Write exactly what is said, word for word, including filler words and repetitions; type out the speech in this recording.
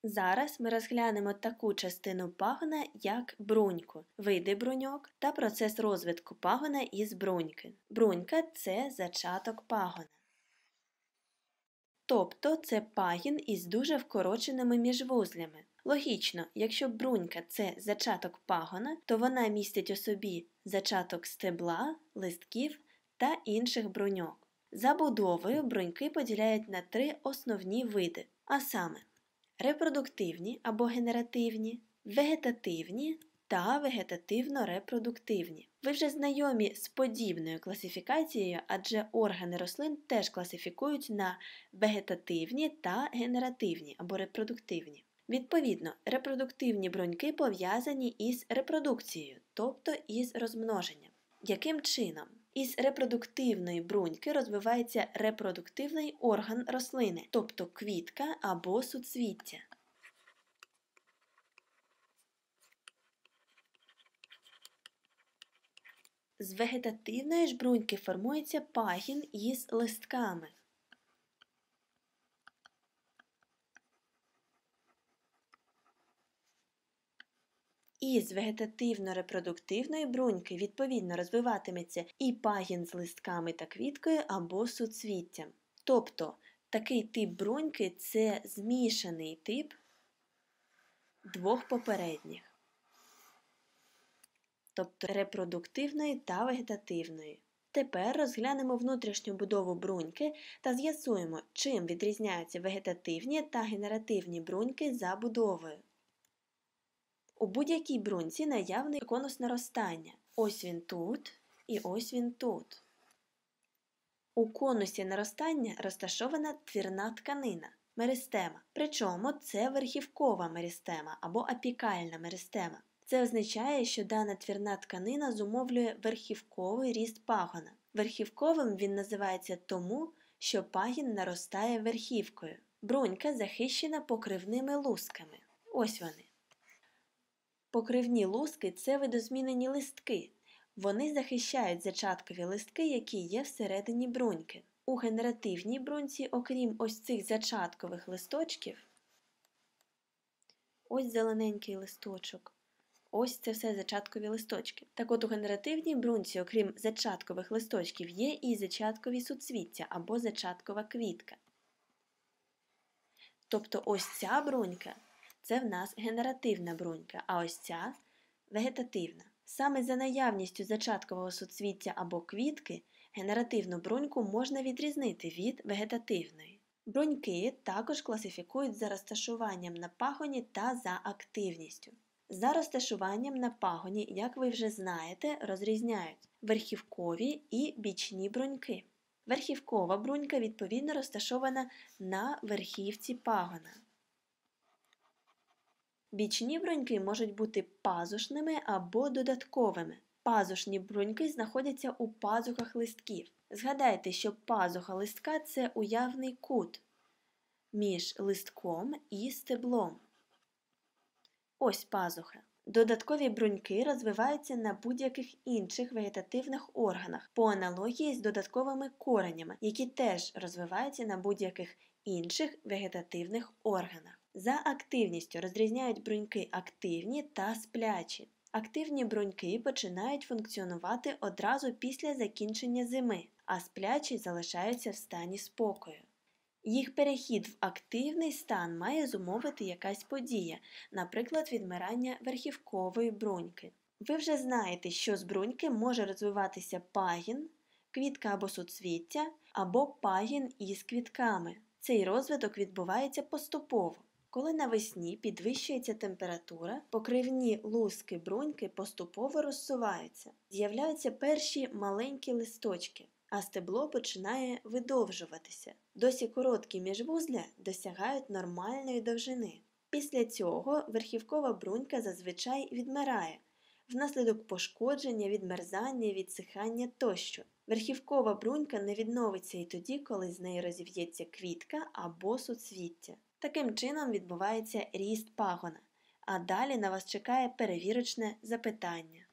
Зараз ми розглянемо таку частину пагона, як бруньку, види бруньок та процес розвитку пагона із бруньки. Брунька – це зачаток пагона. Тобто це пагін із дуже вкороченими міжвузлями. Логічно, якщо брунька – це зачаток пагона, то вона містить у собі зачаток стебла, листків та інших бруньок. Забудовою бруньки поділяють на три основні види, а саме репродуктивні або генеративні, вегетативні та вегетативно-репродуктивні. Ви вже знайомі з подібною класифікацією, адже органи рослин теж класифікують на вегетативні та генеративні або репродуктивні. Відповідно, репродуктивні бруньки пов'язані із репродукцією, тобто із розмноженням. Яким чином? Із репродуктивної бруньки розвивається репродуктивний орган рослини, тобто квітка або суцвіття. З вегетативної ж бруньки формується пагін із листками. Із вегетативно-репродуктивної бруньки відповідно розвиватиметься і пагін з листками та квіткою або суцвіттям. Тобто такий тип бруньки – це змішаний тип двох попередніх, тобто репродуктивної та вегетативної. Тепер розглянемо внутрішню будову бруньки та з'ясуємо, чим відрізняються вегетативні та генеративні бруньки за будовою. У будь-якій бруньці наявний конус наростання. Ось він тут і ось він тут. У конусі наростання розташована твірна тканина – меристема. Причому це верхівкова меристема або апікальна меристема. Це означає, що дана твірна тканина зумовлює верхівковий ріст пагона. Верхівковим він називається тому, що пагін наростає верхівкою. Брунька захищена покривними лусками. Ось вони. Покривні луски – це видозмінені листки. Вони захищають зачаткові листки, які є всередині бруньки. У генеративній бруньці, окрім ось цих зачаткових листочків, ось зелененький листочок, ось це все зачаткові листочки. Так от у генеративній бруньці, окрім зачаткових листочків, є і зачаткові суцвіття або зачаткова квітка. Тобто ось ця брунька – це в нас генеративна брунька, а ось ця – вегетативна. Саме за наявністю зачаткового суцвіття або квітки генеративну бруньку можна відрізнити від вегетативної. Бруньки також класифікують за розташуванням на пагоні та за активністю. За розташуванням на пагоні, як ви вже знаєте, розрізняють верхівкові і бічні бруньки. Верхівкова брунька відповідно розташована на верхівці пагона. Бічні бруньки можуть бути пазушними або додатковими. Пазушні бруньки знаходяться у пазухах листків. Згадайте, що пазуха листка – це уявний кут між листком і стеблом. Ось пазуха. Додаткові бруньки розвиваються на будь-яких інших вегетативних органах, по аналогії з додатковими коренями, які теж розвиваються на будь-яких інших вегетативних органах. За активністю розрізняють бруньки активні та сплячі. Активні бруньки починають функціонувати одразу після закінчення зими, а сплячі залишаються в стані спокою. Їх перехід в активний стан має зумовити якась подія, наприклад, відмирання верхівкової бруньки. Ви вже знаєте, що з бруньки може розвиватися пагін, квітка або суцвіття, або пагін із квітками. Цей розвиток відбувається поступово. Коли навесні підвищується температура, покривні луски бруньки поступово розсуваються. З'являються перші маленькі листочки, а стебло починає видовжуватися. Досі короткі міжвузля досягають нормальної довжини. Після цього верхівкова брунька зазвичай відмирає, внаслідок пошкодження, відмерзання, відсихання тощо. Верхівкова брунька не відновиться і тоді, коли з неї розів'ється квітка або суцвіття. Таким чином відбувається ріст пагона, а далі на вас чекає перевірочне запитання.